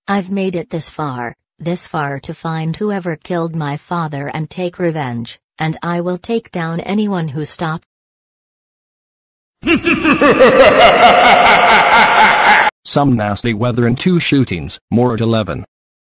I've made it this far to find whoever killed my father and take revenge, and I will take down anyone who stopped. Some nasty weather and 2 shootings, more at 11.